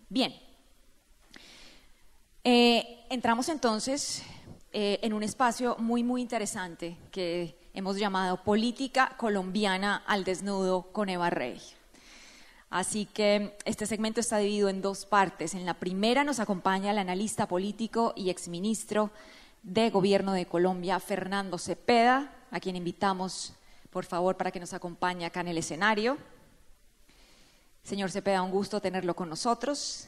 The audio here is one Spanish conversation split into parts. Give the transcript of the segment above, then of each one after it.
Bien, entramos entonces en un espacio muy interesante que hemos llamado Política Colombiana al Desnudo con Eva Rey. Así que este segmento está dividido en dos partes. En la primera nos acompaña el analista político y exministro de Gobierno de Colombia, Fernando Cepeda, a quien invitamos, por favor, para que nos acompañe acá en el escenario. Señor Cepeda, un gusto tenerlo con nosotros.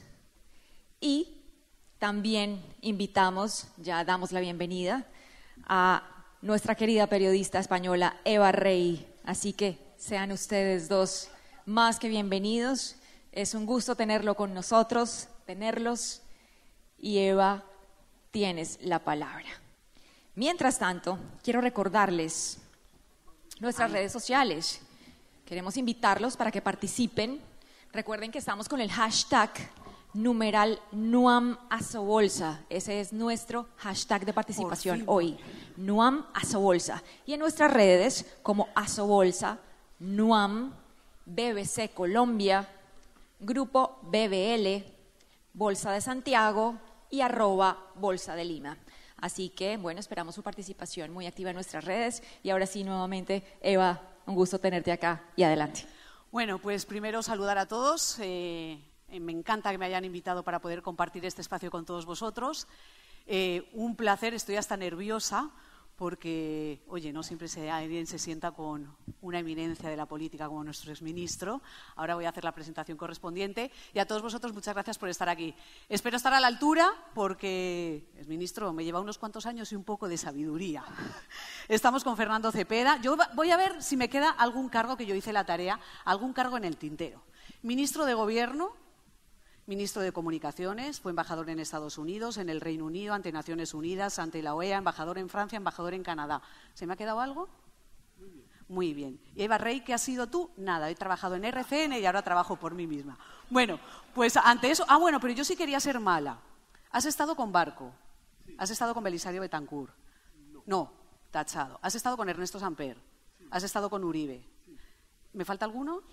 Y también invitamos, ya damos la bienvenida, a nuestra querida periodista española Eva Rey. Así que sean ustedes dos más que bienvenidos. Es un gusto tenerlo con nosotros, tenerlos. Y Eva, tienes la palabra. Mientras tanto, quiero recordarles nuestras redes sociales. Queremos invitarlos para que participen. Recuerden que estamos con el hashtag numeral NUAMASOBOLSA. Ese es nuestro hashtag de participación hoy. NUAMASOBOLSA. Y en nuestras redes como Asobolsa, NUAM, BBC Colombia, Grupo BBL, Bolsa de Santiago y @Bolsa de Lima. Así que, bueno, esperamos su participación muy activa en nuestras redes. Y ahora sí, nuevamente, Eva, un gusto tenerte acá y adelante. Bueno, pues primero saludar a todos. Me encanta que me hayan invitado para poder compartir este espacio con todos vosotros. Un placer, estoy hasta nerviosa porque, oye, no siempre alguien se sienta con una eminencia de la política como nuestro exministro. Ahora voy a hacer la presentación correspondiente. Y a todos vosotros, muchas gracias por estar aquí. Espero estar a la altura porque, exministro, me lleva unos cuantos años y un poco de sabiduría. Estamos con Fernando Cepeda. Yo voy a ver si me queda algún cargo, que yo hice la tarea, algún cargo en el tintero. Ministro de Gobierno, ministro de Comunicaciones, fue embajador en Estados Unidos, en el Reino Unido, ante Naciones Unidas, ante la OEA, embajador en Francia, embajador en Canadá. ¿Se me ha quedado algo? Muy bien. Muy bien. ¿Y Eva Rey, qué has sido tú? Nada, he trabajado en RCN y ahora trabajo por mí misma. Bueno, pues ante eso… bueno, pero yo sí quería ser mala. ¿Has estado con Barco? Sí. ¿Has estado con Belisario Betancur? No, tachado. ¿Has estado con Ernesto Samper? Sí. ¿Has estado con Uribe? Sí. ¿Me falta alguno?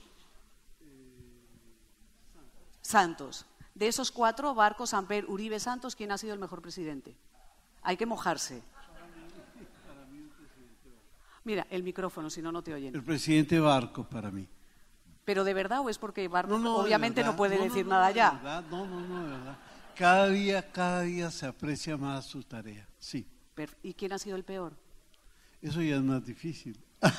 Santos. De esos cuatro, Barco, Samper, Uribe, Santos, ¿quién ha sido el mejor presidente? Hay que mojarse. Mira, el micrófono, si no, no te oyen. El presidente Barco, para mí. ¿Pero de verdad o es porque Barco obviamente no puede decir nada ya? No, de verdad. Cada día se aprecia más su tarea, sí. ¿Y quién ha sido el peor? Eso ya es más difícil.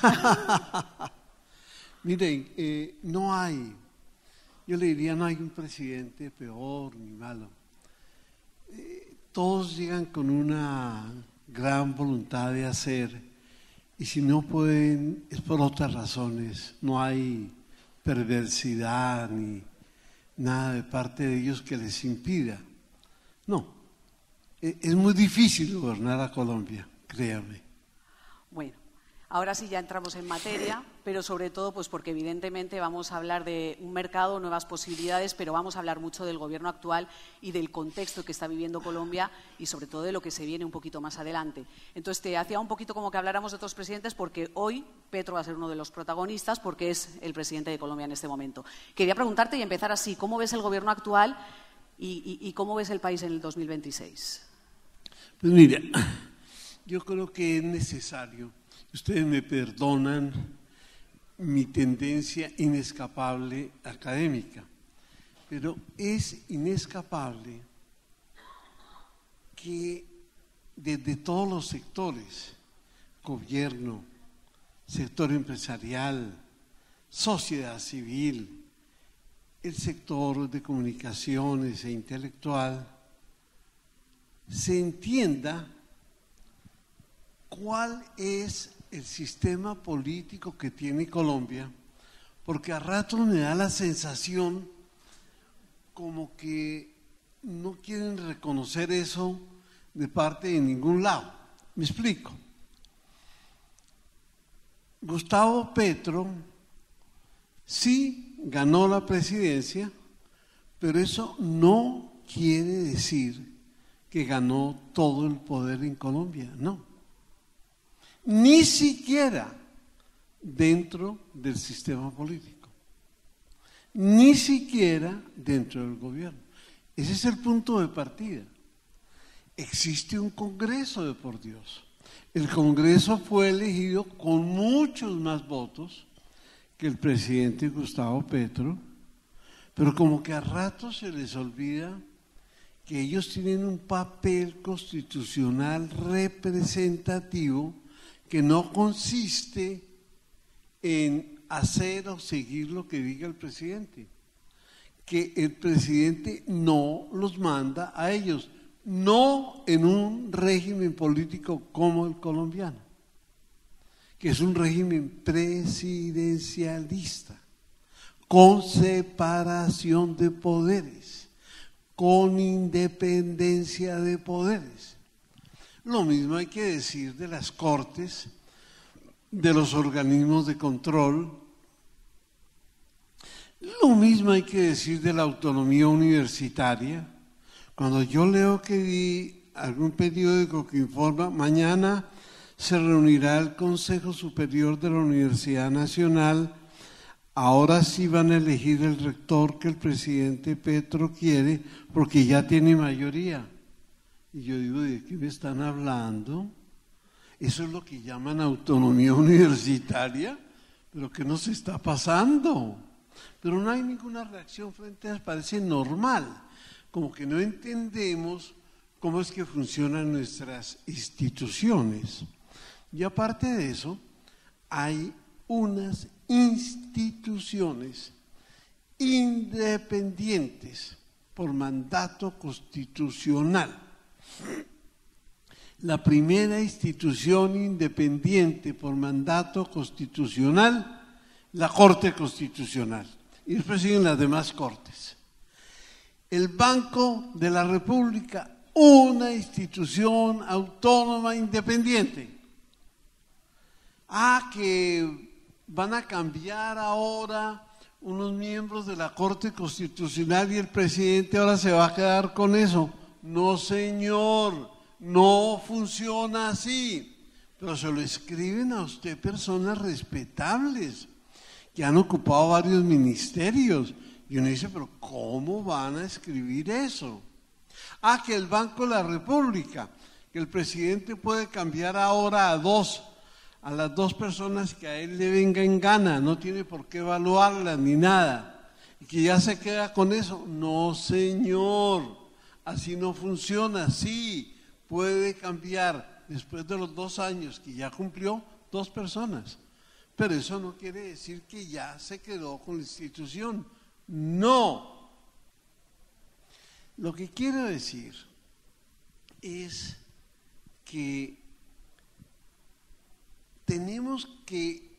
Miren, no hay… Yo le diría, no hay un presidente peor ni malo. Todos llegan con una gran voluntad de hacer y si no pueden es por otras razones. No hay perversidad ni nada de parte de ellos que les impida. No, es muy difícil gobernar a Colombia, créame. Bueno. Ahora sí ya entramos en materia, pero sobre todo pues porque evidentemente vamos a hablar de un mercado, nuevas posibilidades, pero vamos a hablar mucho del gobierno actual y del contexto que está viviendo Colombia y sobre todo de lo que se viene un poquito más adelante. Entonces te hacía un poquito como que habláramos de otros presidentes porque hoy Petro va a ser uno de los protagonistas porque es el presidente de Colombia en este momento. Quería preguntarte y empezar así, ¿cómo ves el gobierno actual y cómo ves el país en el 2026? Pues mira, yo creo que es necesario. Ustedes me perdonan mi tendencia inescapable académica, pero es inescapable que desde todos los sectores, gobierno, sector empresarial, sociedad civil, el sector de comunicaciones e intelectual, se entienda cuál es el sistema político que tiene Colombia, porque a ratos me da la sensación como que no quieren reconocer eso de parte de ningún lado. Me explico. Gustavo Petro sí ganó la presidencia, pero eso no quiere decir que ganó todo el poder en Colombia, no. Ni siquiera dentro del sistema político, ni siquiera dentro del gobierno. Ese es el punto de partida. Existe un Congreso de por Dios. El Congreso fue elegido con muchos más votos que el presidente Gustavo Petro, pero como que a ratos se les olvida que ellos tienen un papel constitucional representativo que no consiste en hacer o seguir lo que diga el presidente, que el presidente no los manda a ellos, no en un régimen político como el colombiano, que es un régimen presidencialista, con separación de poderes, con independencia de poderes. Lo mismo hay que decir de las cortes, de los organismos de control. Lo mismo hay que decir de la autonomía universitaria. Cuando yo leo que vi algún periódico que informa, mañana se reunirá el Consejo Superior de la Universidad Nacional, ahora sí van a elegir el rector que el presidente Petro quiere porque ya tiene mayoría. Y yo digo, ¿de qué me están hablando? Eso es lo que llaman autonomía universitaria, pero ¿qué nos está pasando? Pero no hay ninguna reacción frente a eso, parece normal, como que no entendemos cómo es que funcionan nuestras instituciones. Y aparte de eso, hay unas instituciones independientes por mandato constitucional. La primera institución independiente por mandato constitucional, la Corte Constitucional, y después siguen las demás cortes. El Banco de la República, una institución autónoma independiente. Que van a cambiar ahora unos miembros de la Corte Constitucional y el presidente ahora se va a quedar con eso. No, señor, no funciona así. Pero se lo escriben a usted personas respetables que han ocupado varios ministerios. Y uno dice, pero ¿cómo van a escribir eso? Que el Banco de la República, que el presidente puede cambiar ahora a las dos personas que a él le venga en gana, no tiene por qué evaluarlas ni nada, y que ya se queda con eso. No, señor, así no funciona. Sí, puede cambiar después de los 2 años que ya cumplió 2 personas, pero eso no quiere decir que ya se quedó con la institución. No. Lo que quiero decir es que tenemos que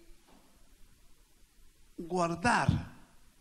guardar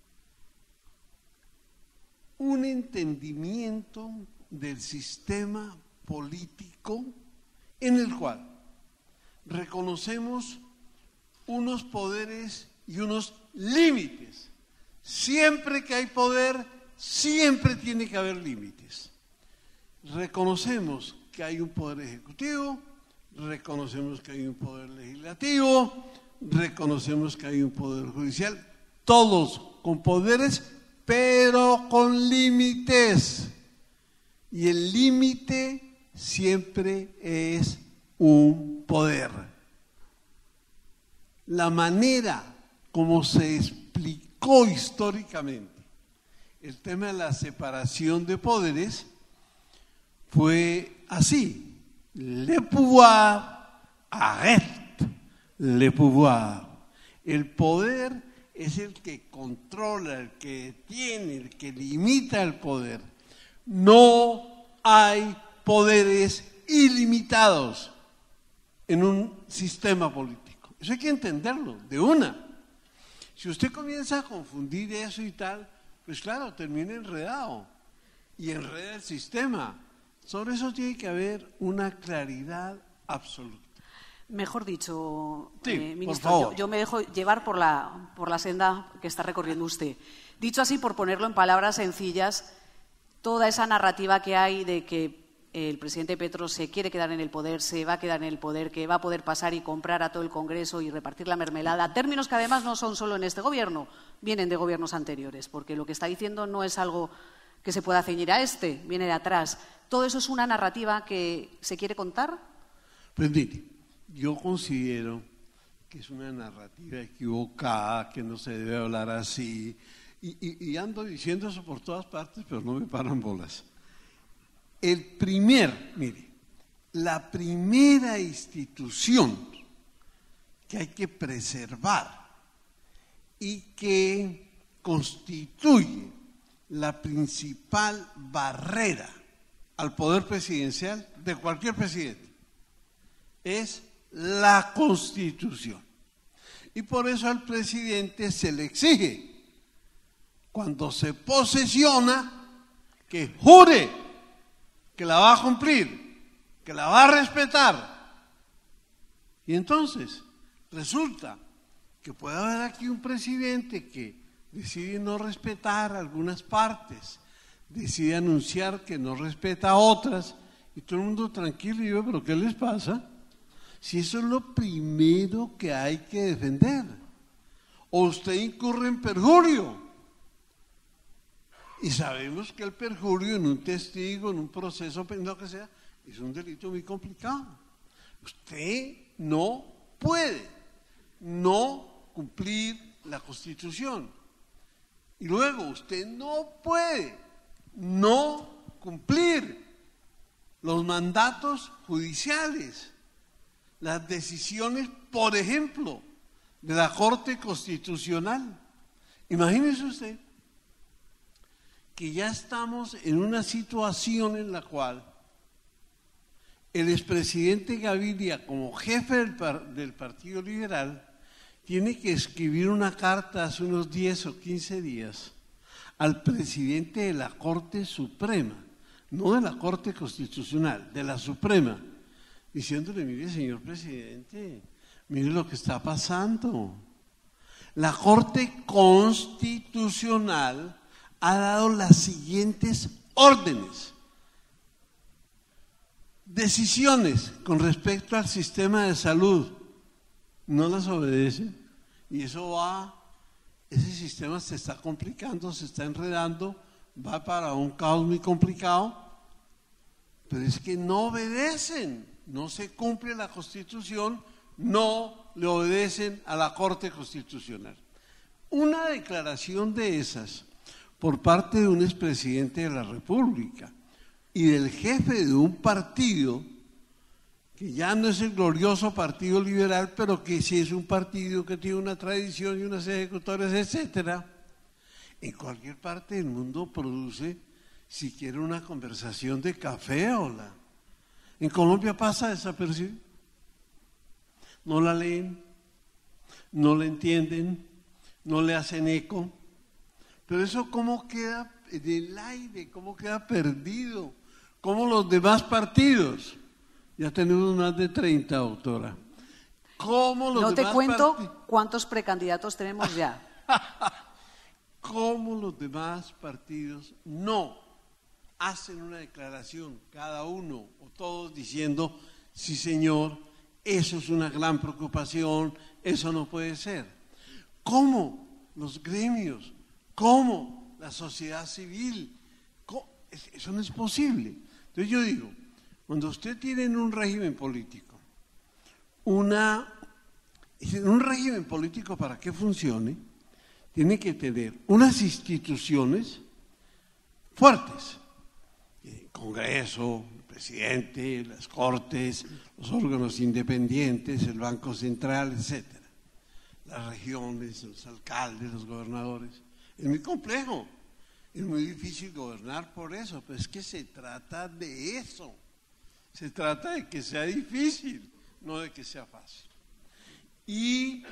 un entendimiento del sistema político en el cual reconocemos unos poderes y unos límites. Siempre que hay poder, siempre tiene que haber límites. Reconocemos que hay un poder ejecutivo, reconocemos que hay un poder legislativo, reconocemos que hay un poder judicial, todos con poderes, pero con límites. Y el límite siempre es un poder. La manera como se explicó históricamente el tema de la separación de poderes fue así. Le pouvoir arrête le pouvoir. El poder es el que controla, el que detiene, el que limita el poder. No hay poderes ilimitados en un sistema político. Eso hay que entenderlo de una. Si usted comienza a confundir eso y tal, pues claro, termina enredado y enreda el sistema. Sobre eso tiene que haber una claridad absoluta. Mejor dicho, sí, ministro, yo me dejo llevar por la senda que está recorriendo usted. Dicho así, por ponerlo en palabras sencillas, toda esa narrativa que hay de que el presidente Petro se quiere quedar en el poder, se va a quedar en el poder, que va a poder pasar y comprar a todo el Congreso y repartir la mermelada, términos que además no son solo en este gobierno, vienen de gobiernos anteriores, porque lo que está diciendo no es algo que se pueda ceñir a este, viene de atrás. ¿Todo eso es una narrativa que se quiere contar? Pues mire, yo considero que es una narrativa equivocada, que no se debe hablar así, y ando diciendo eso por todas partes, pero no me paran bolas. La primera institución que hay que preservar y que constituye la principal barrera al poder presidencial de cualquier presidente es la Constitución. Y por eso al presidente se le exige, cuando se posesiona, que jure que la va a cumplir, que la va a respetar. Y entonces resulta que puede haber aquí un presidente que decide no respetar algunas partes, decide anunciar que no respeta a otras, y todo el mundo tranquilo y yo, ¿pero qué les pasa? Si eso es lo primero que hay que defender. O usted incurre en perjurio. Y sabemos que el perjurio en un testigo, en un proceso, lo que sea, es un delito muy complicado. Usted no puede no cumplir la Constitución. Y luego usted no puede no cumplir los mandatos judiciales, las decisiones, por ejemplo, de la Corte Constitucional. Imagínese usted que ya estamos en una situación en la cual el expresidente Gaviria, como jefe del Partido Liberal, tiene que escribir una carta hace unos 10 o 15 días al presidente de la Corte Suprema, no de la Corte Constitucional, de la Suprema, diciéndole: mire, señor presidente, mire lo que está pasando. La Corte Constitucional ha dado las siguientes órdenes, decisiones con respecto al sistema de salud, no las obedece, y eso ese sistema se está complicando, se está enredando, va para un caos muy complicado, pero es que no obedecen, no se cumple la Constitución, no le obedecen a la Corte Constitucional. Una declaración de esas por parte de un expresidente de la República y del jefe de un partido que ya no es el glorioso Partido Liberal, pero que sí es un partido que tiene una tradición y unas ejecutores, etcétera, en cualquier parte del mundo produce siquiera una conversación de café. Hola. En Colombia pasa desapercibido. No la leen, no la entienden, no le hacen eco. Pero eso ¿cómo queda en el aire? ¿Cómo queda perdido? ¿Cómo los demás partidos? Ya tenemos más de 30, doctora. ¿Cómo los no demás te cuento cuántos precandidatos tenemos ya. ¿Cómo los demás partidos no hacen una declaración, cada uno o todos diciendo: sí señor, eso es una gran preocupación, eso no puede ser? ¿Cómo los gremios? ¿Cómo la sociedad civil? Eso no es posible. Entonces yo digo, cuando usted tiene en un régimen político, un régimen político para que funcione, tiene que tener unas instituciones fuertes, el Congreso, el presidente, las Cortes, los órganos independientes, el Banco Central, etcétera, las regiones, los alcaldes, los gobernadores. Es muy complejo, es muy difícil gobernar por eso, pero es que se trata de eso, se trata de que sea difícil, no de que sea fácil. Y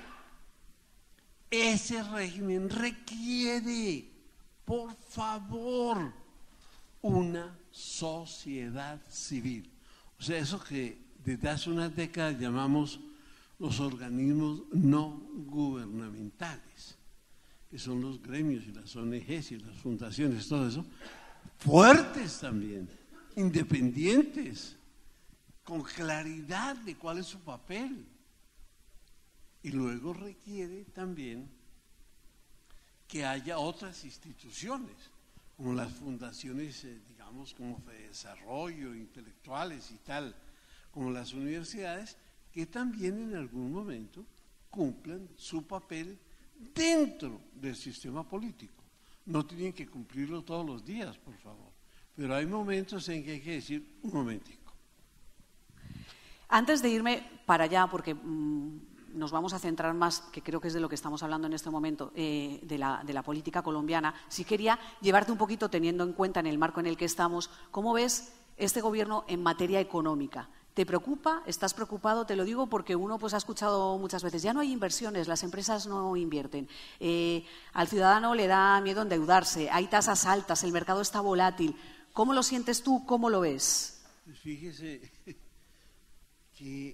ese régimen requiere, por favor, una sociedad civil. O sea, eso que desde hace unas décadas llamamos los organismos no gubernamentales, que son los gremios y las ONGs y las fundaciones, todo eso, fuertes también, independientes, con claridad de cuál es su papel. Y luego requiere también que haya otras instituciones, como las fundaciones, digamos, como de desarrollo, intelectuales y tal, como las universidades, que también en algún momento cumplan su papel dentro del sistema político. No tienen que cumplirlo todos los días, por favor, pero hay momentos en que hay que decir, un momentico. Antes de irme para allá, porque nos vamos a centrar más, que creo que es de lo que estamos hablando en este momento, de la política colombiana, sí quería llevarte un poquito, teniendo en cuenta en el marco en el que estamos, ¿cómo ves este gobierno en materia económica? ¿Te preocupa? ¿Estás preocupado? Te lo digo porque uno pues ha escuchado muchas veces, ya no hay inversiones, las empresas no invierten, al ciudadano le da miedo endeudarse, hay tasas altas, el mercado está volátil. ¿Cómo lo sientes tú? ¿Cómo lo ves? Pues fíjese que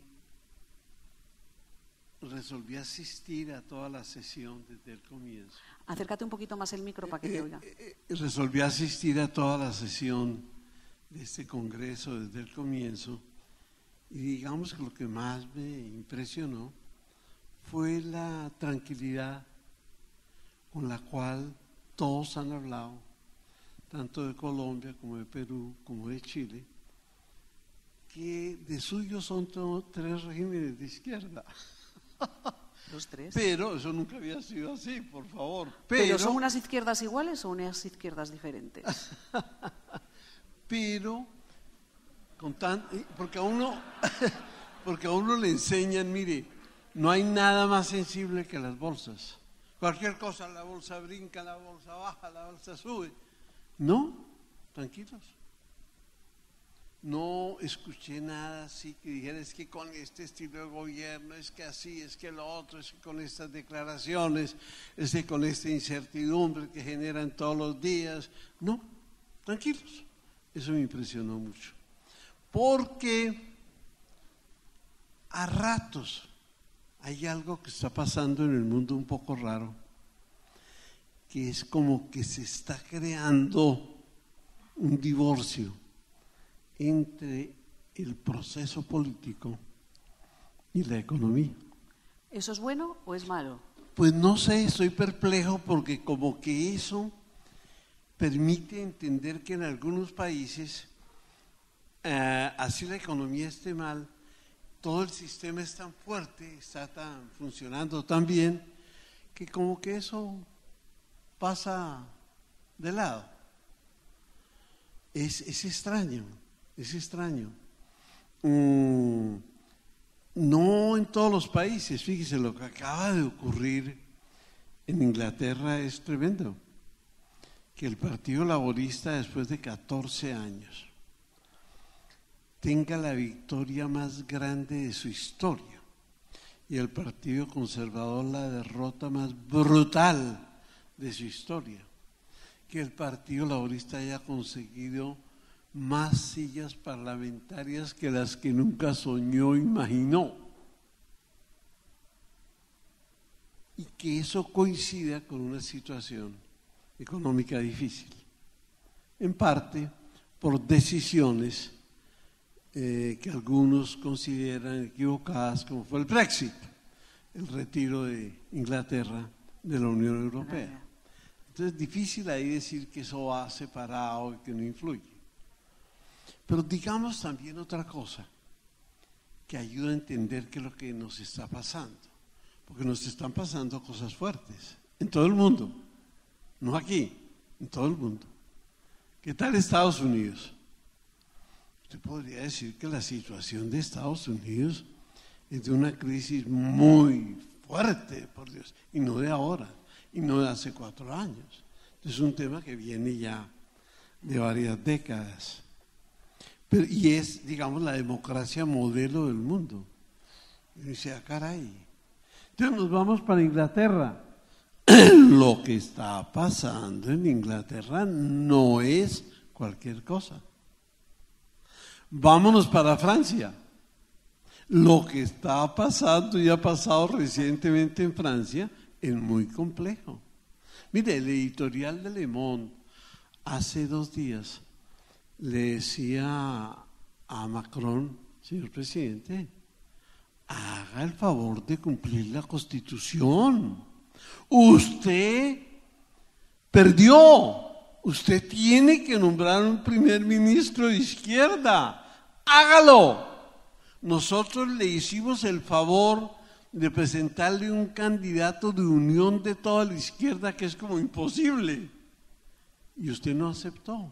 resolví asistir a toda la sesión desde el comienzo. Acércate un poquito más el micro para que te oiga. Resolví asistir a toda la sesión de este congreso desde el comienzo. Y digamos que lo que más me impresionó fue la tranquilidad con la cual todos han hablado, tanto de Colombia como de Perú, como de Chile, que de suyo son tres regímenes de izquierda. Los tres. Pero eso nunca había sido así, por favor. ¿Pero son unas izquierdas iguales o unas izquierdas diferentes? Pero porque a uno le enseñan, mire, no hay nada más sensible que las bolsas. Cualquier cosa, la bolsa brinca, la bolsa baja, la bolsa sube. No, tranquilos. No escuché nada así que dijera, es que con este estilo de gobierno, es que así, es que lo otro, es que con estas declaraciones, es que con esta incertidumbre que generan todos los días. No, tranquilos. Eso me impresionó mucho. Porque a ratos hay algo que está pasando en el mundo un poco raro, que es como que se está creando un divorcio entre el proceso político y la economía. ¿Eso es bueno o es malo? Pues no sé, estoy perplejo porque como que eso permite entender que en algunos países, así la economía esté mal, todo el sistema es tan fuerte, está tan funcionando tan bien, que como que eso pasa de lado. Es extraño, es extraño. No en todos los países, fíjese, lo que acaba de ocurrir en Inglaterra es tremendo. Que el Partido Laborista, después de 14 años, tenga la victoria más grande de su historia y el Partido Conservador la derrota más brutal de su historia. Que el Partido Laborista haya conseguido más sillas parlamentarias que las que nunca soñó o imaginó. Y que eso coincida con una situación económica difícil, en parte por decisiones que algunos consideran equivocadas, como fue el Brexit, el retiro de Inglaterra de la Unión Europea. Entonces es difícil ahí decir que eso va separado y que no influye. Pero digamos también otra cosa que ayuda a entender qué es lo que nos está pasando, porque nos están pasando cosas fuertes en todo el mundo. No aquí, en todo el mundo. ¿Qué tal Estados Unidos? Usted podría decir que la situación de Estados Unidos es de una crisis muy fuerte, por Dios, y no de ahora, y no de hace 4 años. Es un tema que viene ya de varias décadas. Y es, digamos, la democracia modelo del mundo. Y dice, caray. Entonces nos vamos para Inglaterra. Lo que está pasando en Inglaterra no es cualquier cosa. Vámonos para Francia. Lo que está pasando y ha pasado recientemente en Francia es muy complejo. Mire, el editorial de Le Monde hace 2 días le decía a Macron, señor presidente, haga el favor de cumplir la Constitución. Usted perdió, Usted tiene que nombrar un primer ministro de izquierda. ¡Hágalo! Nosotros le hicimos el favor de presentarle un candidato de unión de toda la izquierda que es como imposible. Y usted no aceptó.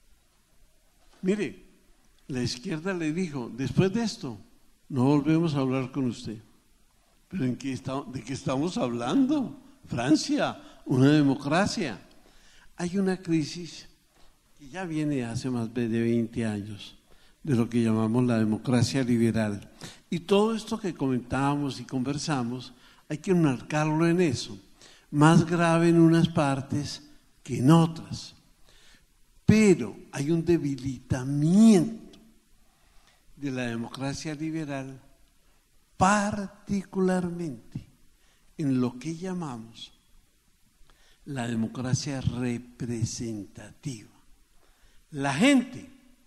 Mire, la izquierda le dijo, después de esto, no volvemos a hablar con usted. ¿Pero de qué estamos hablando? Francia, una democracia. Hay una crisis que ya viene hace más de 20 años, de lo que llamamos la democracia liberal. Y todo esto que comentábamos y conversamos, hay que enmarcarlo en eso. Más grave en unas partes que en otras. Pero hay un debilitamiento de la democracia liberal, particularmente en lo que llamamos la democracia representativa. La gente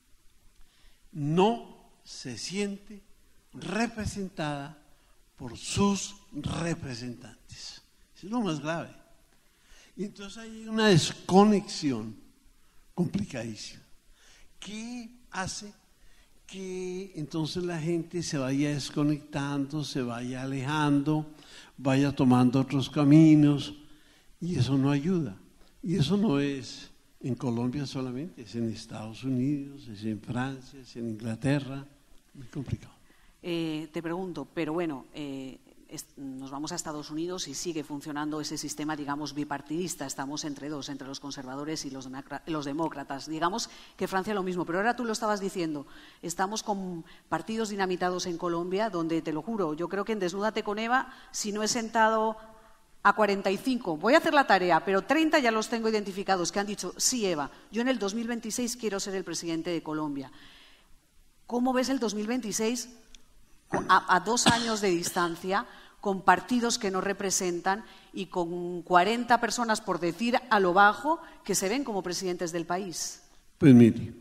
no se siente representada por sus representantes. Eso es lo más grave. Y entonces hay una desconexión complicadísima que hace que entonces la gente se vaya desconectando, se vaya alejando, vaya tomando otros caminos, y eso no ayuda. Y eso no es en Colombia solamente, es en Estados Unidos, es en Francia, es en Inglaterra, muy complicado. Te pregunto, pero bueno, nos vamos a Estados Unidos y sigue funcionando ese sistema, digamos, bipartidista. Estamos entre dos, entre los conservadores y los demócratas. Digamos que Francia lo mismo, pero ahora tú lo estabas diciendo. Estamos con partidos dinamitados en Colombia, donde, te lo juro, yo creo que en Desnúdate con Eva, si no he sentado a 45, voy a hacer la tarea, pero 30 ya los tengo identificados, que han dicho, sí, Eva, yo en el 2026 quiero ser el presidente de Colombia. ¿Cómo ves el 2026 a 2 años de distancia, con partidos que no representan y con 40 personas, por decir a lo bajo, que se ven como presidentes del país? Pues mire,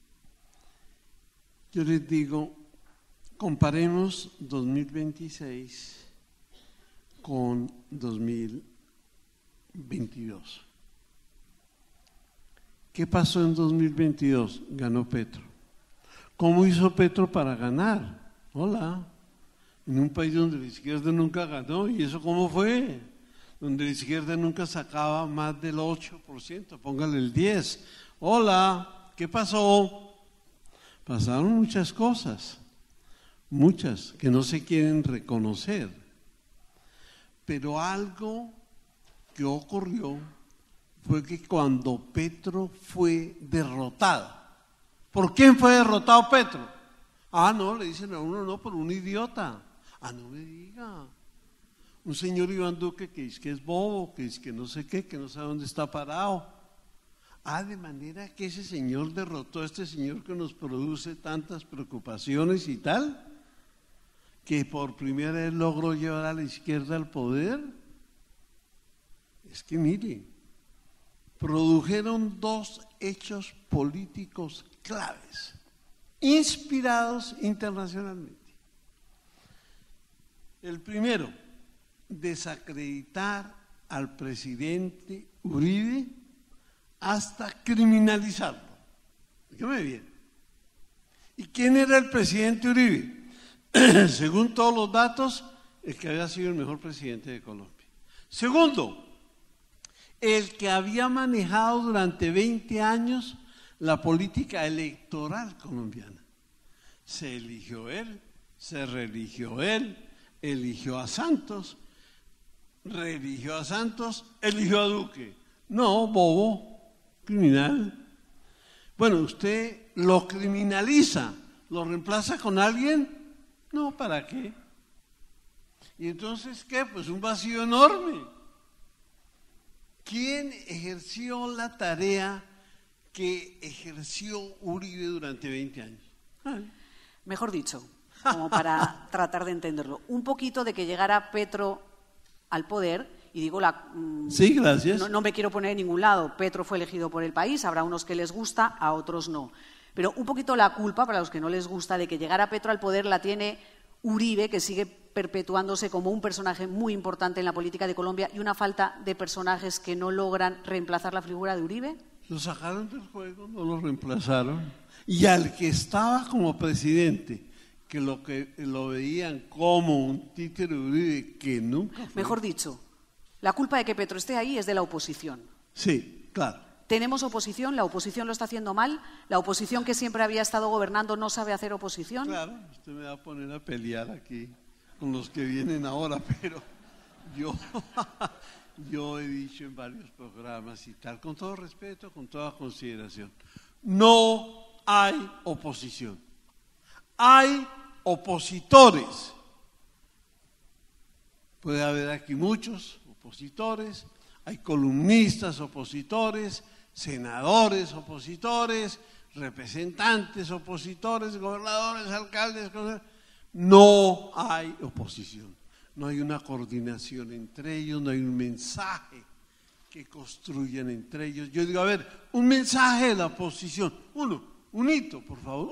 yo les digo, comparemos 2026 con 2022. ¿Qué pasó en 2022? Ganó Petro. ¿Cómo hizo Petro para ganar? Hola, en un país donde la izquierda nunca ganó. ¿Y eso cómo fue? Donde la izquierda nunca sacaba más del 8%, póngale el 10%. Hola, ¿qué pasó? Pasaron muchas cosas, muchas que no se quieren reconocer. Pero algo que ocurrió fue que cuando Petro fue derrotado, ¿por quién fue derrotado Petro? Ah, no, le dicen a uno, no, por un idiota. Ah, no me diga. Un señor Iván Duque que dice que es bobo, que dice que no sé qué, que no sabe dónde está parado. Ah, de manera que ese señor derrotó a este señor que nos produce tantas preocupaciones y tal, que por primera vez logró llevar a la izquierda al poder. Es que mire, produjeron 2 hechos políticos claves, inspirados internacionalmente. El primero, desacreditar al presidente Uribe hasta criminalizarlo. Dígame bien. ¿Y quién era el presidente Uribe? Según todos los datos, el que había sido el mejor presidente de Colombia. Segundo, el que había manejado durante 20 años la política electoral colombiana. Se eligió él, se reeligió él, eligió a Santos, reeligió a Santos, eligió a Duque. No, bobo, criminal. Bueno, usted lo criminaliza, lo reemplaza con alguien. No, ¿para qué? Y entonces, ¿qué? Pues un vacío enorme. ¿Quién ejerció la tarea que ejerció Uribe durante 20 años? Mejor dicho, como para tratar de entenderlo, un poquito de que llegara Petro al poder, y digo sí, gracias. No me quiero poner en ningún lado, Petro fue elegido por el país, habrá unos que les gusta, a otros no. Pero un poquito la culpa, para los que no les gusta, de que llegara Petro al poder la tiene Uribe, que sigue perpetuándose como un personaje muy importante en la política de Colombia, y una falta de personajes que no logran reemplazar la figura de Uribe. Lo sacaron del juego, no lo reemplazaron. Y al que estaba como presidente, que lo veían como un títere de Uribe, que nunca fue. Mejor dicho, la culpa de que Petro esté ahí es de la oposición. Sí, claro. Tenemos oposición, la oposición lo está haciendo mal, la oposición que siempre había estado gobernando no sabe hacer oposición. Claro, usted me va a poner a pelear aquí con los que vienen ahora, pero yo he dicho en varios programas y tal, con todo respeto, con toda consideración, no hay oposición, hay opositores. Puede haber aquí muchos opositores, hay columnistas opositores, senadores opositores, representantes opositores, gobernadores, alcaldes. No hay oposición, no hay una coordinación entre ellos, no hay un mensaje que construyan entre ellos. Yo digo, a ver, un mensaje de la oposición, un hito, por favor,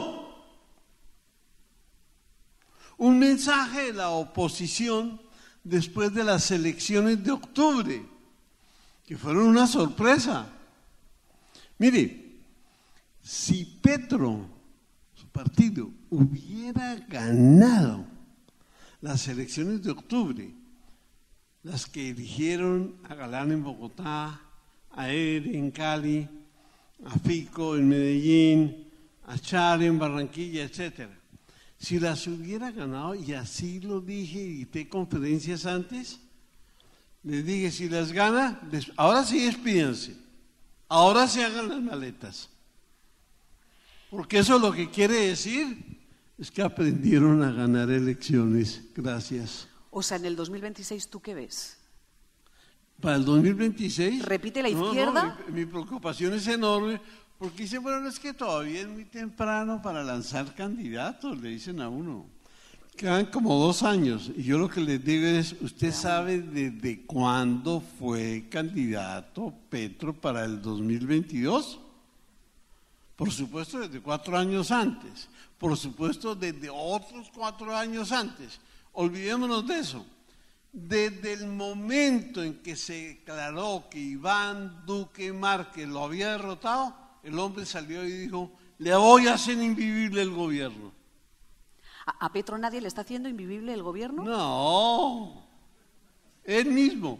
un mensaje de la oposición después de las elecciones de octubre, que fueron una sorpresa. Mire, si Petro, su partido, hubiera ganado las elecciones de octubre, las que eligieron a Galán en Bogotá, a Ere en Cali, a Fico en Medellín, a Char en Barranquilla, etcétera. Si las hubiera ganado, y así lo dije y dicté conferencias antes, les dije, si las gana, ahora sí despídense, ahora sí hagan las maletas. Porque eso lo que quiere decir es que aprendieron a ganar elecciones. Gracias. O sea, en el 2026, ¿tú qué ves? Para el 2026... ¿Repite la izquierda? No, mi preocupación es enorme, porque dicen, bueno, es que todavía es muy temprano para lanzar candidatos, le dicen a uno. Quedan como 2 años, y yo lo que les digo es, ¿usted sabe desde cuándo fue candidato Petro para el 2022? Por supuesto, desde 4 años antes. Por supuesto, desde otros 4 años antes. Olvidémonos de eso. Desde el momento en que se declaró que Iván Duque Márquez lo había derrotado, el hombre salió y dijo, le voy a hacer invivible el gobierno. ¿A Petro nadie le está haciendo invivible el gobierno? No, él mismo.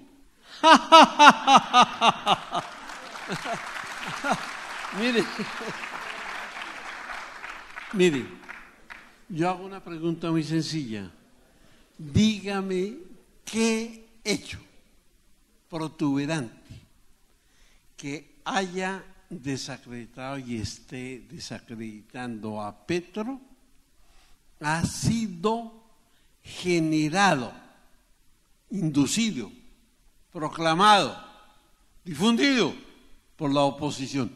Mire, yo hago una pregunta muy sencilla. Dígame qué hecho protuberante que haya desacreditado y esté desacreditando a Petro ha sido generado, inducido, proclamado, difundido por la oposición.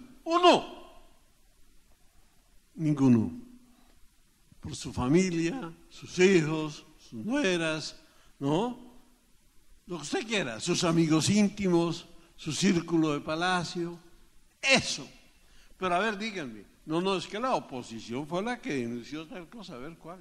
Ninguno. Por su familia, sus hijos, sus nueras, ¿no? Lo que usted quiera, sus amigos íntimos, su círculo de palacio, eso. Pero a ver, díganme, no, es que la oposición fue la que denunció tal cosa, a ver cuál.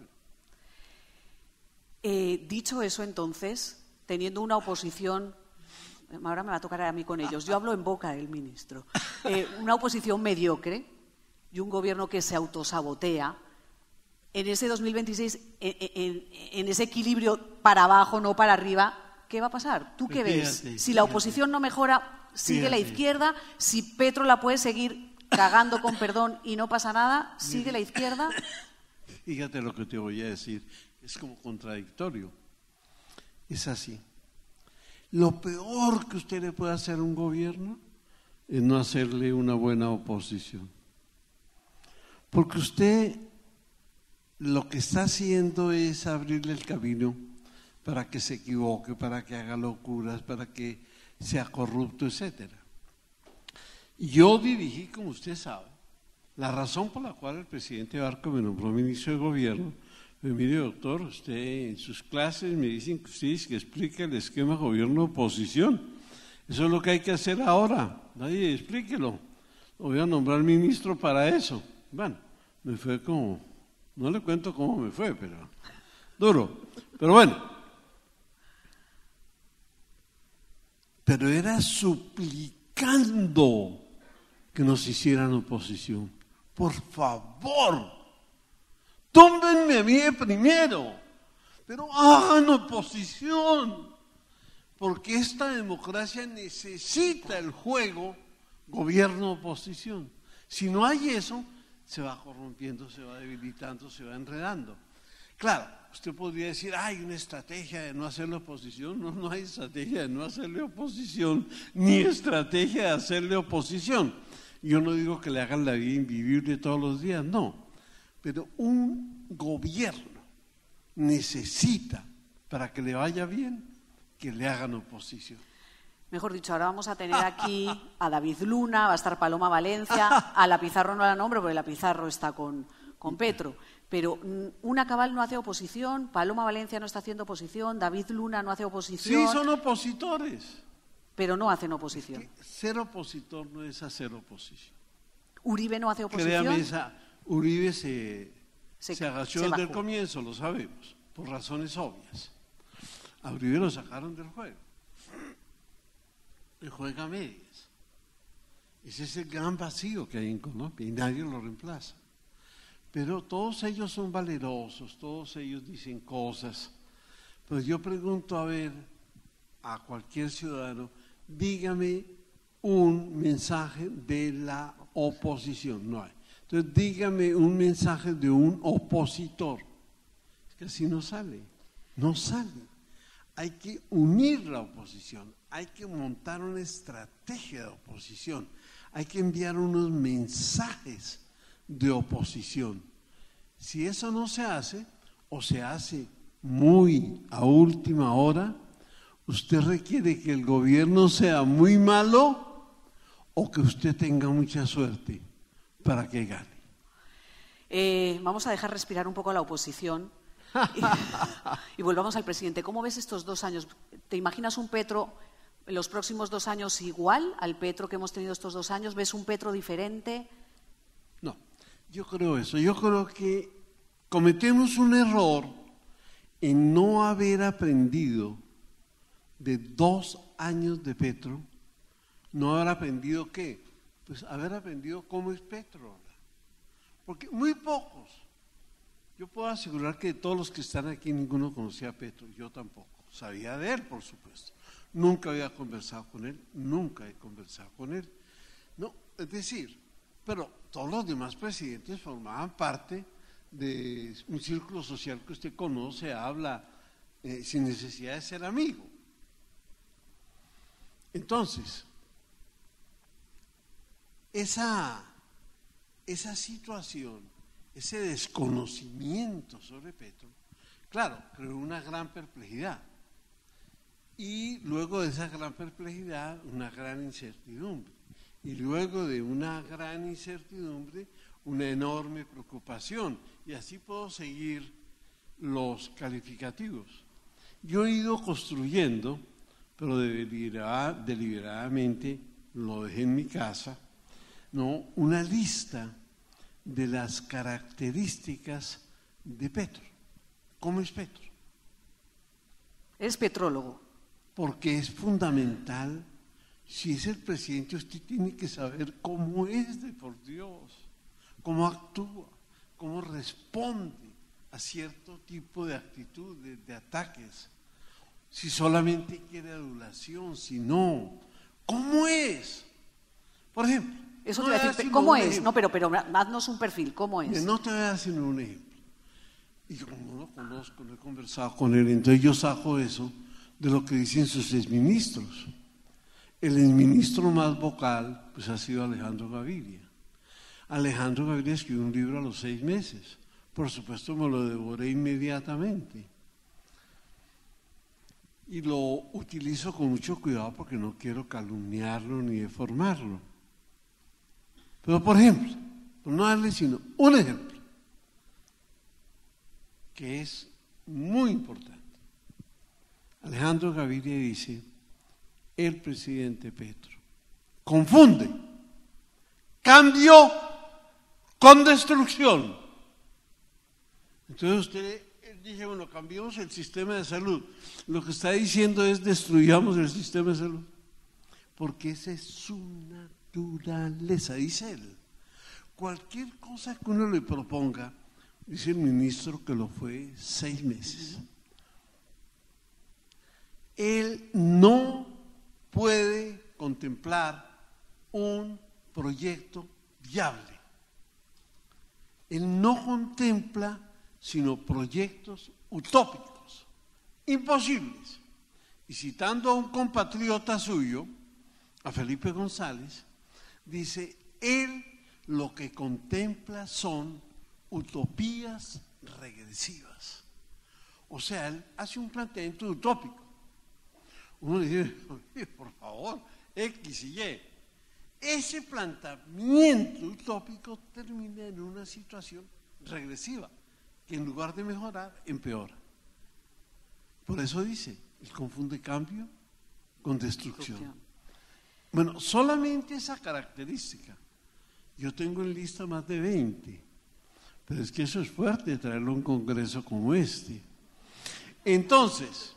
Dicho eso, entonces, teniendo una oposición, ahora me va a tocar a mí con ellos, yo hablo en boca del ministro, una oposición mediocre y un gobierno que se autosabotea, en ese 2026, en ese equilibrio para abajo, no para arriba, ¿qué va a pasar? ¿Tú qué ves? Si la oposición no mejora, sigue la izquierda. Si Petro la puede seguir cagando con perdón y no pasa nada, sigue la izquierda. Fíjate lo que te voy a decir, es como contradictorio. Es así. Lo peor que usted le puede hacer a un gobierno es no hacerle una buena oposición. Porque usted lo que está haciendo es abrirle el camino para que se equivoque, para que haga locuras, para que sea corrupto, etcétera. Yo dirigí, como usted sabe, la razón por la cual el presidente Barco me nombró ministro de gobierno. Pues mire, doctor, usted en sus clases me dicen que usted dice que explica el esquema gobierno-oposición. Eso es lo que hay que hacer ahora. Nadie explíquelo. Lo voy a nombrar ministro para eso. Bueno, me fue como, no le cuento cómo me fue, pero duro. Pero bueno. Pero era suplicando que nos hicieran oposición. Por favor, túmbenme a mí primero, pero hagan oposición, porque esta democracia necesita el juego gobierno-oposición. Si no hay eso, se va corrompiendo, se va debilitando, se va enredando. Claro, usted podría decir, hay una estrategia de no hacerle oposición. No, no hay estrategia de no hacerle oposición, ni estrategia de hacerle oposición. Yo no digo que le hagan la vida invivible todos los días, no. Pero un gobierno necesita, para que le vaya bien, que le hagan oposición. Mejor dicho, ahora vamos a tener aquí a David Luna, va a estar Paloma Valencia, a la Pizarro no la nombro porque la Pizarro está con Petro. Pero una Cabal no hace oposición, Paloma Valencia no está haciendo oposición, David Luna no hace oposición. Sí, son opositores. Pero no hacen oposición. Es que ser opositor no es hacer oposición. ¿Uribe no hace oposición? Créame, Uribe se agachó desde el bajó. comienzo, lo sabemos, por razones obvias. A Uribe lo sacaron del juego. Él juega a medias. Ese es el gran vacío que hay en Colombia y nadie lo reemplaza. Pero todos ellos son valerosos, todos ellos dicen cosas. Pero yo pregunto a cualquier ciudadano, dígame un mensaje de la oposición. No hay. Entonces dígame un mensaje de un opositor. Es que así no sale, no sale. Hay que unir la oposición, hay que montar una estrategia de oposición, hay que enviar unos mensajes de oposición. Si eso no se hace, o se hace muy a última hora, usted requiere que el gobierno sea muy malo o que usted tenga mucha suerte para que gane. Vamos a dejar respirar un poco a la oposición y volvamos al presidente. ¿Cómo ves estos 2 años? ¿Te imaginas un Petro en los próximos 2 años igual al Petro que hemos tenido estos 2 años? ¿Ves un Petro diferente? No, yo creo eso. Yo creo que cometemos un error en no haber aprendido de 2 años de Petro, no haber aprendido ¿qué? Pues haber aprendido cómo es Petro ahora. Porque muy pocos, yo puedo asegurar que de todos los que están aquí ninguno conocía a Petro, yo tampoco, sabía de él por supuesto, nunca había conversado con él, nunca he conversado con él, no, es decir, pero todos los demás presidentes formaban parte de un círculo social que usted conoce, habla, sin necesidad de ser amigo. Entonces, esa situación, ese desconocimiento sobre Petro, claro, creó una gran perplejidad. Y luego de esa gran perplejidad, una gran incertidumbre. Y luego de una gran incertidumbre, una enorme preocupación. Y así puedo seguir los calificativos. Yo he ido construyendo, pero deliberadamente lo dejé en mi casa, ¿no? Una lista de las características de Petro. ¿Cómo es Petro? ¿Eres petrólogo? Porque es fundamental, si es el presidente, usted tiene que saber cómo es por Dios, cómo actúa, cómo responde a cierto tipo de actitudes, de ataques. Si solamente quiere adulación, si no, ¿cómo es? Por ejemplo, eso te voy a decir, ¿cómo es? No, pero haznos un perfil, ¿cómo es? No te voy a decir un ejemplo. Y yo como no lo conozco, no he conversado con él, entonces yo saco eso de lo que dicen sus exministros. El exministro más vocal pues ha sido Alejandro Gaviria. Alejandro Gaviria escribió un libro a los 6 meses. Por supuesto me lo devoré inmediatamente. Y lo utilizo con mucho cuidado porque no quiero calumniarlo ni deformarlo. Pero por ejemplo, por no darle sino un ejemplo, que es muy importante. Alejandro Gaviria dice, el presidente Petro confunde cambio con destrucción. Entonces usted dice, bueno, cambiamos el sistema de salud. Lo que está diciendo es destruyamos el sistema de salud. Porque esa es una naturaleza, dice él. Cualquier cosa que uno le proponga, dice el ministro que lo fue 6 meses, él no puede contemplar un proyecto viable. Él no contempla sino proyectos utópicos, imposibles. Y citando a un compatriota suyo, a Felipe González, dice, él lo que contempla son utopías regresivas. O sea, él hace un planteamiento utópico. Uno dice, por favor, X y Y. Ese planteamiento utópico termina en una situación regresiva, que en lugar de mejorar, empeora. Por eso dice, él confunde cambio con destrucción. Bueno, solamente esa característica. Yo tengo en lista más de 20, pero es que eso es fuerte, traerlo a un congreso como este. Entonces,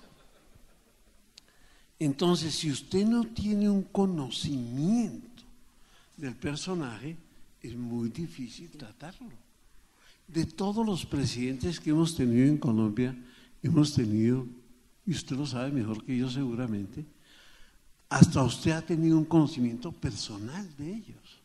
si usted no tiene un conocimiento del personaje, es muy difícil tratarlo. De todos los presidentes que hemos tenido en Colombia, hemos tenido, y usted lo sabe mejor que yo seguramente, hasta usted ha tenido un conocimiento personal de ellos.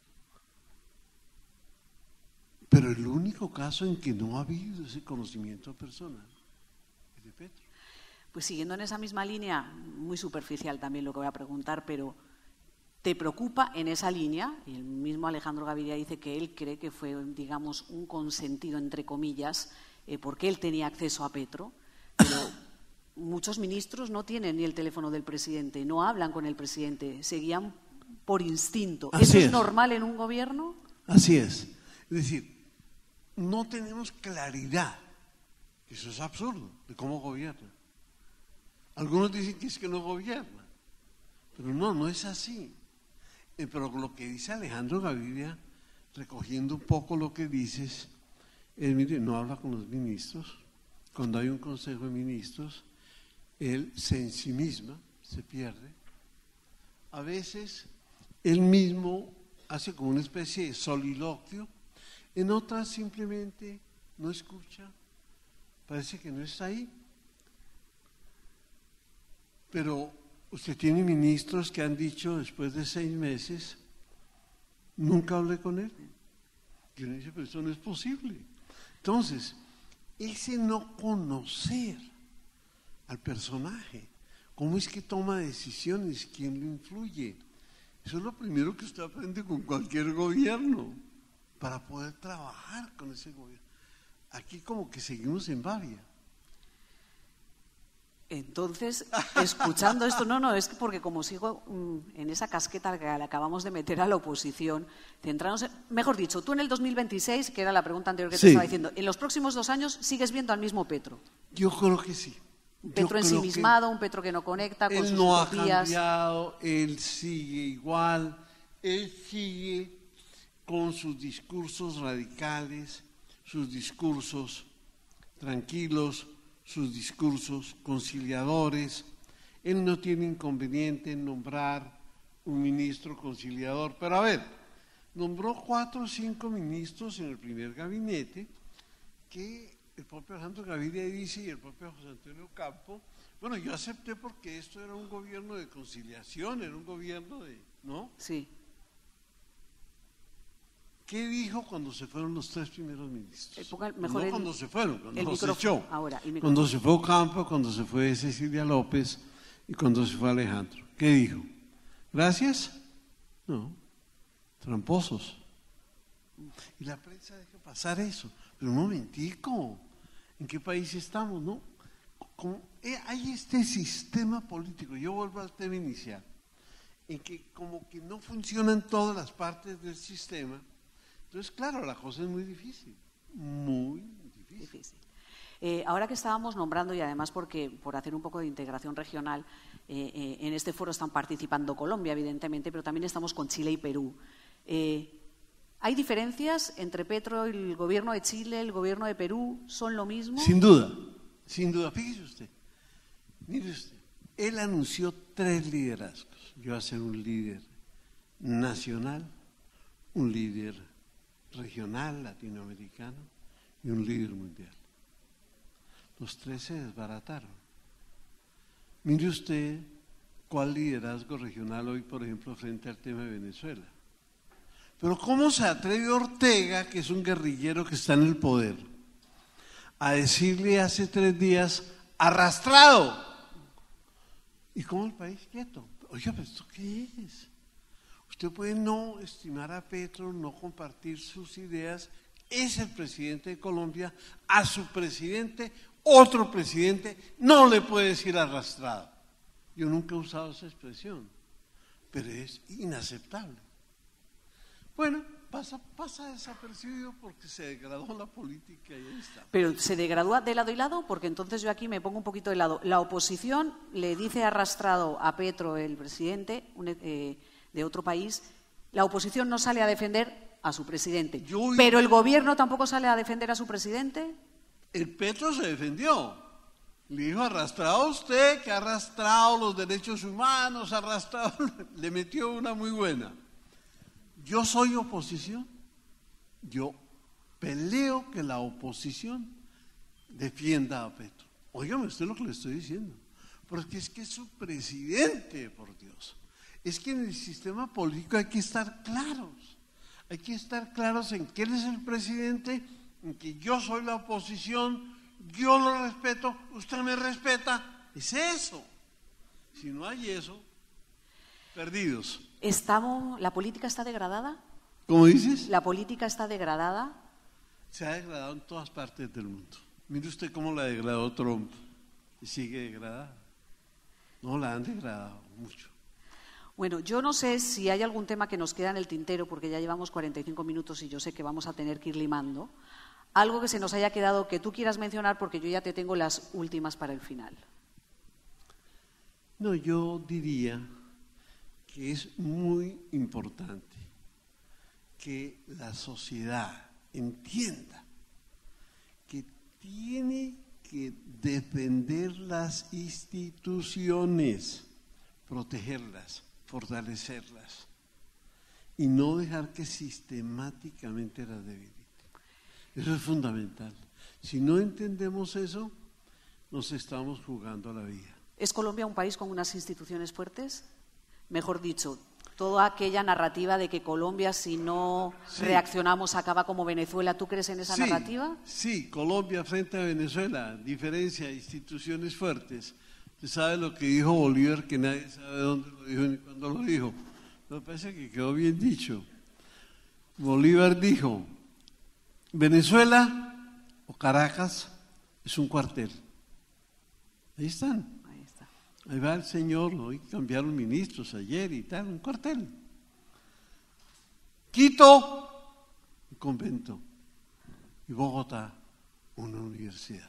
Pero el único caso en que no ha habido ese conocimiento personal es de Petro. Pues siguiendo en esa misma línea, muy superficial también lo que voy a preguntar, pero ¿te preocupa en esa línea? Y el mismo Alejandro Gaviria dice que él cree que fue, digamos, un consentido, entre comillas, porque él tenía acceso a Petro, pero muchos ministros no tienen ni el teléfono del presidente, no hablan con el presidente, se guían por instinto. ¿Eso es normal en un gobierno? Así es. Es decir, no tenemos claridad, que eso es absurdo, de cómo gobierna. Algunos dicen que es que no gobierna, pero no es así. Pero lo que dice Alejandro Gaviria, recogiendo un poco lo que dices, él, mire, no habla con los ministros. Cuando hay un consejo de ministros, él se ensimisma, se pierde. A veces él mismo hace como una especie de soliloquio, en otras simplemente no escucha, parece que no está ahí. Pero usted tiene ministros que han dicho después de 6 meses, nunca hablé con él. Y uno dice, pero eso no es posible. Entonces, ese no conocer al personaje, cómo es que toma decisiones, quién lo influye, eso es lo primero que usted aprende con cualquier gobierno, para poder trabajar con ese gobierno. Aquí como que seguimos en Bavia. Entonces, escuchando esto, no, es que porque como sigo en esa casqueta que le acabamos de meter a la oposición, centrarnos, mejor dicho, tú en el 2026, que era la pregunta anterior que te estaba diciendo, en los próximos 2 años sigues viendo al mismo Petro. Yo creo que sí. Un Petro ensimismado, un Petro que no conecta con sus utopías. Él no ha cambiado, él sigue igual, él sigue con sus discursos radicales, sus discursos tranquilos, sus discursos conciliadores. Él no tiene inconveniente en nombrar un ministro conciliador, pero a ver, nombró 4 o 5 ministros en el primer gabinete que el propio Alejandro Gaviria dice y el propio José Antonio Campo, bueno, yo acepté porque esto era un gobierno de conciliación, era un gobierno de, ¿no? Sí. ¿Qué dijo cuando se fueron los 3 primeros ministros? Mejor no cuando se fueron, cuando el los echó. Ahora, cuando se fue Ocampo, cuando se fue Cecilia López y cuando se fue Alejandro. ¿Qué dijo? ¿Gracias? No. Tramposos. Y la prensa deja pasar eso. Pero un momentico, ¿en qué país estamos, no? Hay este sistema político, yo vuelvo al tema inicial, en que como que no funcionan todas las partes del sistema. Entonces, claro, la cosa es muy difícil, muy difícil. Ahora que estábamos nombrando, y además porque por hacer un poco de integración regional, en este foro están participando Colombia, evidentemente, pero también estamos con Chile y Perú. ¿Hay diferencias entre Petro y el gobierno de Chile, el gobierno de Perú? ¿Son lo mismo? Sin duda, sin duda. Fíjese usted, mire usted, él anunció 3 liderazgos. Yo voy a ser un líder nacional, un líder regional latinoamericano y un líder mundial. Los tres se desbarataron. Mire usted cuál liderazgo regional hoy, por ejemplo, frente al tema de Venezuela. Pero ¿cómo se atreve Ortega, que es un guerrillero que está en el poder, a decirle hace 3 días, arrastrado? ¿Y cómo el país quieto? Oiga, ¿pero esto qué es? Usted puede no estimar a Petro, no compartir sus ideas. Es el presidente de Colombia. A su presidente, otro presidente, no le puede decir arrastrado. Yo nunca he usado esa expresión, pero es inaceptable. Bueno, pasa desapercibido porque se degradó la política y ahí está. Pero se degradó de lado y lado, porque entonces yo aquí me pongo un poquito de lado. La oposición le dice arrastrado a Petro, el presidente de otro país. La oposición no sale a defender a su presidente. Pero el gobierno tampoco sale a defender a su presidente. El Petro se defendió. Le dijo, arrastrado usted, que ha arrastrado los derechos humanos, arrastrado, le metió una muy buena. Yo soy oposición, yo peleo que la oposición defienda a Petro. Óigame usted lo que le estoy diciendo, porque es que es su presidente, por Dios. Es que en el sistema político hay que estar claros en que él es el presidente, en que yo soy la oposición, yo lo respeto, usted me respeta, es eso. Si no hay eso, perdidos. ¿La política está degradada? ¿Cómo dices? ¿La política está degradada? Se ha degradado en todas partes del mundo. Mire usted cómo la degradó Trump y sigue degradada. No, la han degradado mucho. Bueno, yo no sé si hay algún tema que nos queda en el tintero, porque ya llevamos 45 minutos y yo sé que vamos a tener que ir limando. Algo que se nos haya quedado que tú quieras mencionar, porque yo ya te tengo las últimas para el final. No, yo diría que es muy importante que la sociedad entienda que tiene que defender las instituciones, protegerlas, fortalecerlas y no dejar que sistemáticamente las debiliten. Eso es fundamental. Si no entendemos eso, nos estamos jugando la vida. ¿Es Colombia un país con unas instituciones fuertes? Mejor dicho, toda aquella narrativa de que Colombia, si no reaccionamos, acaba como Venezuela. ¿Tú crees en esa narrativa? Sí, Colombia frente a Venezuela, diferencia, instituciones fuertes. ¿Usted sabe lo que dijo Bolívar, que nadie sabe dónde lo dijo ni cuándo lo dijo? Me parece que quedó bien dicho. Bolívar dijo, Venezuela o Caracas es un cuartel. Ahí están. Ahí va el señor, hoy cambiaron ministros ayer y tal, un cuartel. Quito, un convento. Y Bogotá, una universidad.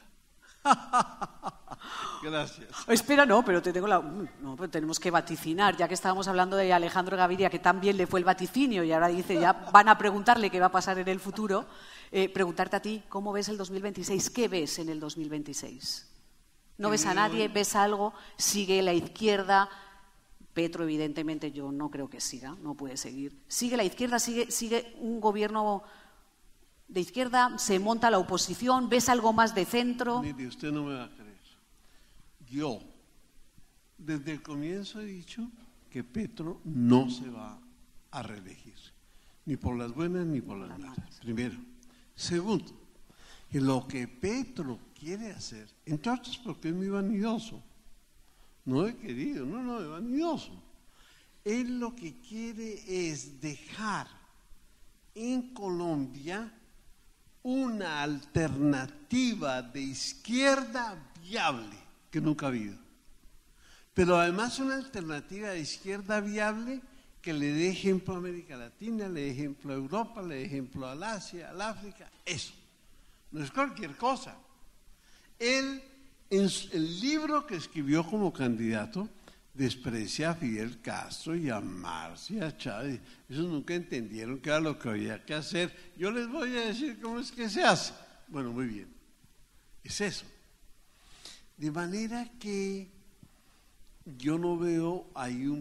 Gracias. Espera, no, pero te tengo pero tenemos que vaticinar, ya que estábamos hablando de Alejandro Gaviria, que también le fue el vaticinio y ahora dice, ya van a preguntarle qué va a pasar en el futuro. Preguntarte a ti, ¿cómo ves el 2026? ¿Qué ves en el 2026? ¿No ves a nadie? ¿Ves algo? ¿Sigue la izquierda? Petro, evidentemente, yo no creo que siga, no puede seguir. ¿Sigue la izquierda? ¿Sigue un gobierno de izquierda? ¿Se monta la oposición? ¿Ves algo más de centro? Mire, usted no me va a creer. Yo, desde el comienzo he dicho que Petro no se va a reelegir, ni por las buenas ni por las malas, primero. Segundo, que lo que Petro quiere hacer, entre otras porque es muy vanidoso, no de querido, no, de vanidoso. Él lo que quiere es dejar en Colombia una alternativa de izquierda viable que nunca ha habido. Pero además una alternativa de izquierda viable que le dé ejemplo a América Latina, le dé ejemplo a Europa, le dé ejemplo al Asia, al África, eso. No es cualquier cosa. Él, en el libro que escribió como candidato, desprecia a Fidel Castro y a Marx y a Chávez. Esos nunca entendieron qué era lo que había que hacer. Yo les voy a decir cómo es que se hace. Bueno, muy bien. Es eso. De manera que yo no veo ahí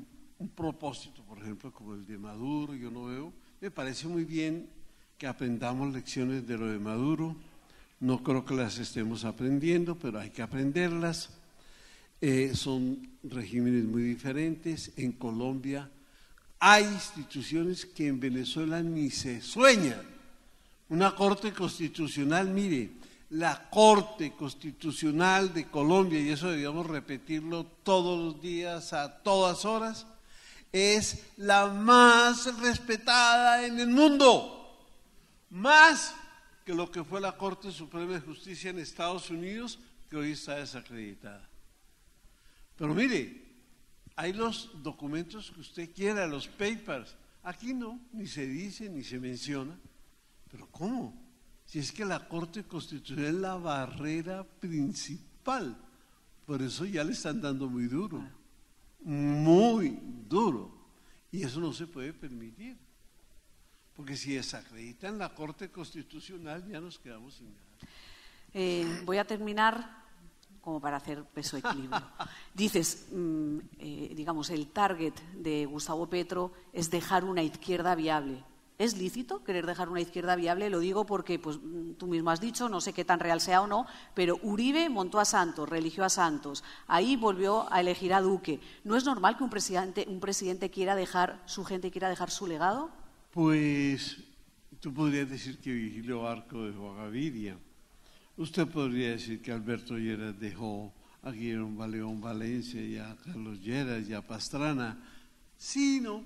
un propósito, por ejemplo, como el de Maduro, yo no veo. Me parece muy bien que aprendamos lecciones de lo de Maduro. No creo que las estemos aprendiendo, pero hay que aprenderlas. Son regímenes muy diferentes. En Colombia hay instituciones que en Venezuela ni se sueñan. Una Corte Constitucional, mire, la Corte Constitucional de Colombia, y eso debíamos repetirlo todos los días, a todas horas, es la más respetada en el mundo, más que lo que fue la Corte Suprema de Justicia en Estados Unidos, que hoy está desacreditada. Pero mire, hay los documentos que usted quiera, los papers, aquí no, ni se dice, ni se menciona. ¿Pero cómo? Si es que la Corte Constitucional es la barrera principal, por eso ya le están dando muy duro, muy duro, y eso no se puede permitir, porque si desacreditan la Corte Constitucional ya nos quedamos sin nada. Voy a terminar como para hacer peso-equilibrio. Dices, digamos, el target de Gustavo Petro es dejar una izquierda viable. ¿Es lícito querer dejar una izquierda viable? Lo digo porque pues, tú mismo has dicho, no sé qué tan real sea o no, pero Uribe montó a Santos, religió a Santos, ahí volvió a elegir a Duque. ¿No es normal que un presidente quiera dejar, su gente quiera dejar su legado? Pues tú podrías decir que Virgilio Barco dejó a Gaviria, usted podría decir que Alberto Lleras dejó a Guillermo León Valencia y a Carlos Lleras y a Pastrana. Sí, no,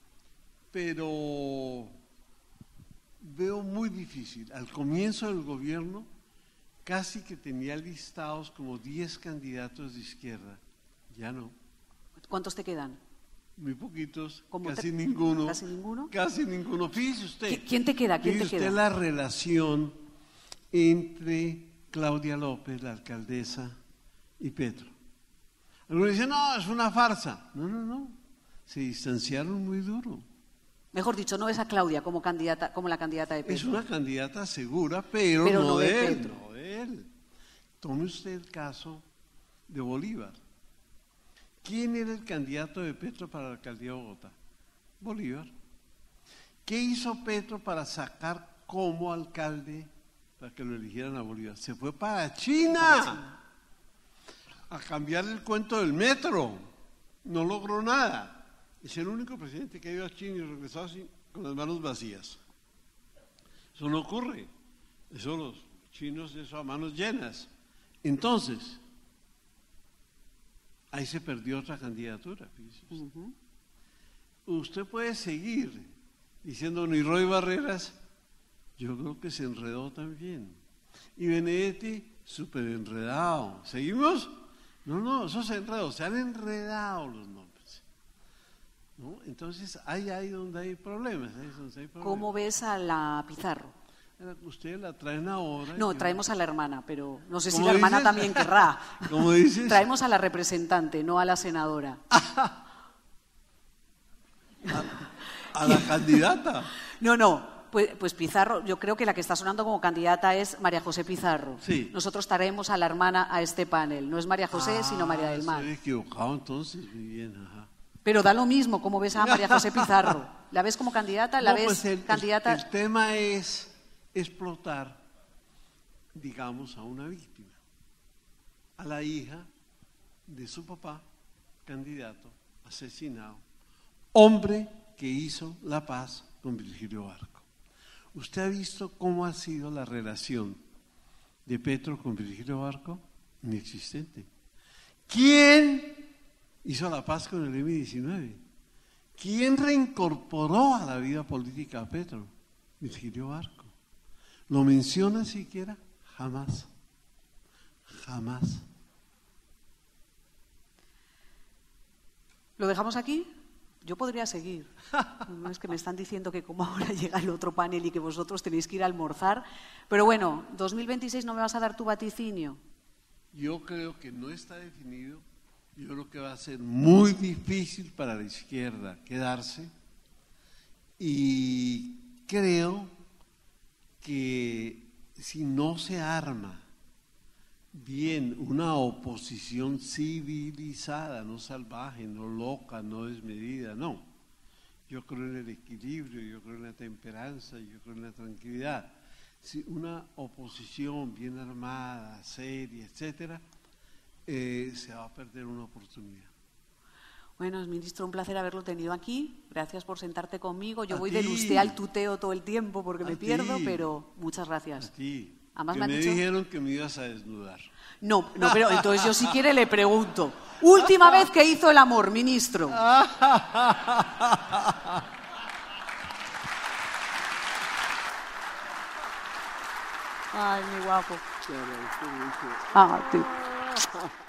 pero veo muy difícil. Al comienzo del gobierno casi que tenía listados como 10 candidatos de izquierda, ya no. ¿Cuántos te quedan? Muy poquitos, ¿Cómo casi ninguno. ¿Casi ninguno? Casi ninguno. Fíjese usted. ¿Quién te queda? ¿Quién te Fíjese queda? usted la relación entre Claudia López, la alcaldesa, y Petro. Algunos dicen, no, es una farsa. No, no, no. Se distanciaron muy duro. Mejor dicho, no es a Claudia como candidata, como la candidata de Petro. Es una candidata segura, pero no de él, no de él. Tome usted el caso de Bolívar. ¿Quién era el candidato de Petro para la alcaldía de Bogotá? Bolívar. ¿Qué hizo Petro para sacar como alcalde, para que lo eligieran a Bolívar? Se fue para China a cambiar el cuento del metro. No logró nada. Es el único presidente que ha ido a China y regresó así, con las manos vacías. Eso no ocurre. Eso los chinos, eso a manos llenas. Entonces, ahí se perdió otra candidatura. Usted puede seguir diciendo, ni Roy Barreras, yo creo que se enredó también. Y Benedetti, súper enredado. ¿Seguimos? No, no, eso se enredó, se han enredado los nombres. ¿No? Entonces, ahí donde hay problemas, ¿Cómo ves a la Pizarro? Ustedes la traen ahora. No, traemos a la hermana, pero no sé si ¿Cómo la hermana dices? también querrá. ¿Cómo dices? Traemos a la representante, no a la senadora. A la candidata. No, pues Pizarro, yo creo que la que está sonando como candidata es María José Pizarro. Sí. Nosotros traemos a la hermana a este panel. No es María José, sino María del Mar. Estoy equivocado entonces, muy bien, ajá. Pero da lo mismo, ¿cómo ves a María José Pizarro? ¿La ves como candidata? ¿La ves candidata? El tema es explotar, digamos, a una víctima, a la hija de su papá, candidato, asesinado, hombre que hizo la paz con Virgilio Barco. ¿Usted ha visto cómo ha sido la relación de Petro con Virgilio Barco? Inexistente. ¿Quién hizo la paz con el M-19? ¿Quién reincorporó a la vida política a Petro? Virgilio Barco. ¿Lo menciona siquiera? Jamás. Jamás. ¿Lo dejamos aquí? Yo podría seguir. No es que me están diciendo que como ahora llega el otro panel y que vosotros tenéis que ir a almorzar. Pero bueno, 2026 no me vas a dar tu vaticinio. Yo creo que no está definido. Yo creo que va a ser muy difícil para la izquierda quedarse. Y creo que si no se arma bien, una oposición civilizada, no salvaje, no loca, no desmedida, no. Yo creo en el equilibrio, yo creo en la temperanza, yo creo en la tranquilidad. Si una oposición bien armada, seria, etcétera, se va a perder una oportunidad. Bueno, ministro, un placer haberlo tenido aquí. Gracias por sentarte conmigo. Yo voy ti. del usted al tuteo todo el tiempo porque me pierdo, ti. pero muchas gracias. A ti. Además, Que me han me dicho... dijeron que me ibas a desnudar. No, pero entonces yo si quiere le pregunto. Última vez que hizo el amor, ministro. Ay, mi guapo. Te agradezco mucho. Ah, sí.